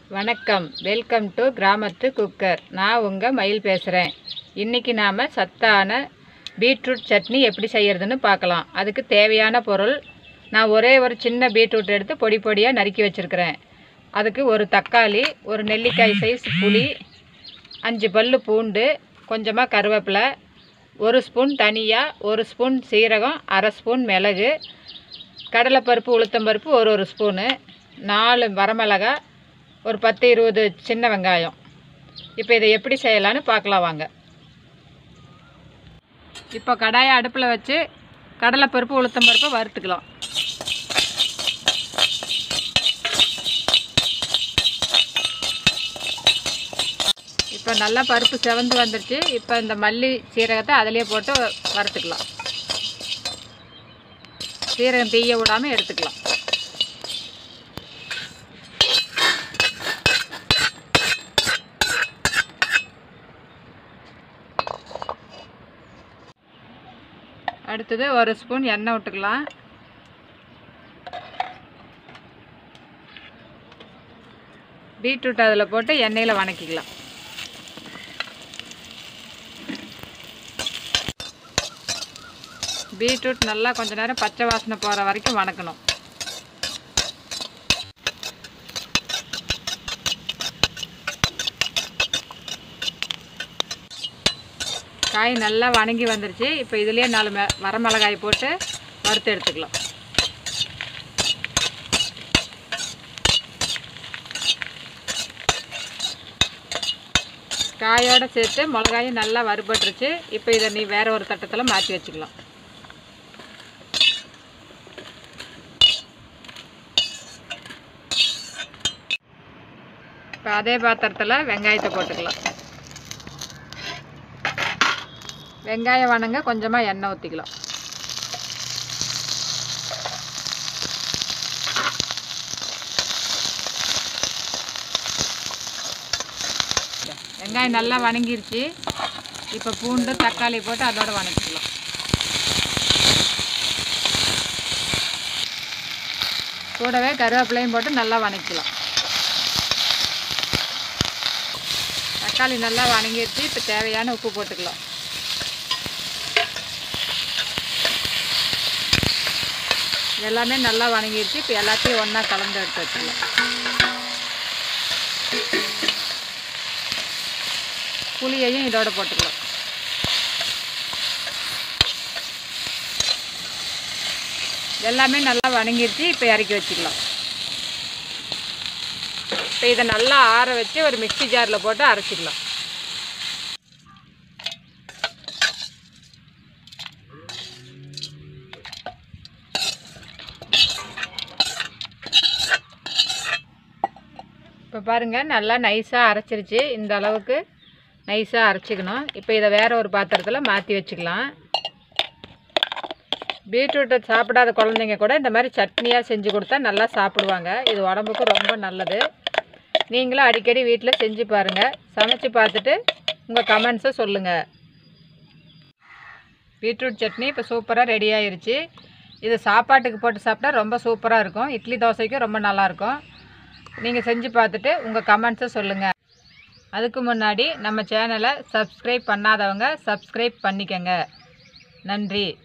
வணக்கம், welcome to கிராமத்து cooker. நான் உங்கள் மயில் பேசுகிறேன். இன்றைக்கி நாம் சத்தான பீட்ரூட் சட்னி எப்படி செய்கிறதுன்னு பார்க்கலாம். அதுக்கு தேவையான பொருள், நான் ஒரே ஒரு சின்ன பீட்ரூட் எடுத்து பொடி பொடியாக நறுக்கி வச்சுருக்கிறேன். அதுக்கு ஒரு தக்காளி, ஒரு நெல்லிக்காய் சைஸ் புளி, 5 பல்லு பூண்டு, கொஞ்சமாக கருவேப்பிலை, 1 ஸ்பூன் தனியா, 1 ஸ்பூன் சீரகம், 1/2 ஸ்பூன் மிளகு, கடலைப்பருப்பு, உளுத்தம்பருப்பு ஒரு ஸ்பூனு, 4 வரமிளகாய், ஒரு 10-20 சின்ன வெங்காயம். இப்போ இதை எப்படி செய்யலான்னு பார்க்கலாம் வாங்க. இப்போ கடாயை அடுப்பில் வச்சு கடலைப்பருப்பு, உளுத்தம்பருப்பை வறுத்துக்கலாம். இப்போ நல்லா பருப்பு செவந்து வந்துடுச்சு. இப்போ இந்த மல்லி சீரகத்தை அதிலே போட்டு வறுத்துக்கலாம். சீரகம் தீய விடாமல் எடுத்துக்கலாம். அடுத்தது 1 ஸ்பூன் எண்ணெய் விட்டுக்கலாம். பீட்ரூட் அதில் போட்டு எண்ணெயில் வணக்கிக்கலாம். பீட்ரூட் நல்லா கொஞ்ச நேரம் பச்சை வாசனை போகிற வரைக்கும் வணக்கணும். காய் நல்லா வணங்கி வந்துருச்சு. இப்போ இதுலேயே 4 வரமிளகாய் போட்டு வறுத்து எடுத்துக்கலாம். காயோடு சேர்த்து மிளகாயும் நல்லா வறுபட்டுருச்சு. இப்போ இதை வேற ஒரு தட்டத்தில் மாற்றி வச்சுக்கலாம். இப்போ அதே பாத்திரத்தில் வெங்காயத்தை போட்டுக்கலாம். வெங்காயம் வணங்க கொஞ்சமாக எண்ணெய் ஊற்றிக்கலாம். வெங்காயம் நல்லா வணங்கிருச்சு. இப்போ பூண்டு, தக்காளி போட்டு அதோட வணக்கிக்கலாம். கூடவே கருவேப்பிலையும் போட்டு நல்லா வணக்கிக்கலாம். தக்காளி நல்லா வணங்கிருச்சு. இப்போ தேவையான உப்பு போட்டுக்கலாம். எல்லாமே நல்லா வணங்கிடுச்சு. இப்போ எல்லாத்தையும் ஒன்றா கலந்து எடுத்து வச்சுக்கலாம். புளியையும் இதோட போட்டுக்கலாம். எல்லாமே நல்லா வணங்கிடுச்சு. இப்போ இறக்கி வச்சுக்கலாம். இப்போ இதை நல்லா ஆற வச்சு ஒரு மிக்ஸி ஜாரில் போட்டு அரைச்சிக்கலாம். இப்போ பாருங்கள், நல்லா நைஸாக அரைச்சிருச்சு. இந்த அளவுக்கு நைஸாக அரைச்சிக்கணும். இப்போ இதை வேறு ஒரு பாத்திரத்தில் மாற்றி வச்சுக்கலாம். பீட்ரூட்டை சாப்பிடாத குழந்தைங்க கூட இந்த மாதிரி சட்னியாக செஞ்சு கொடுத்தா நல்லா சாப்பிடுவாங்க. இது உடம்புக்கு ரொம்ப நல்லது. நீங்களும் அடிக்கடி வீட்டில் செஞ்சு பாருங்கள். சமைச்சு பார்த்துட்டு உங்கள் கமெண்ட்ஸை சொல்லுங்கள். பீட்ரூட் சட்னி இப்போ சூப்பராக ரெடி ஆயிருச்சு. இது சாப்பாட்டுக்கு போட்டு சாப்பிட்டா ரொம்ப சூப்பராக இருக்கும். இட்லி தோசைக்கும் ரொம்ப நல்லாயிருக்கும். நீங்கள் செஞ்சு பார்த்துட்டு உங்கள் கமெண்ட்ஸை சொல்லுங்கள். அதுக்கு முன்னாடி நம்ம சேனலை சப்ஸ்கிரைப் பண்ணாதவங்க சப்ஸ்கிரைப் பண்ணிக்கங்க. நன்றி.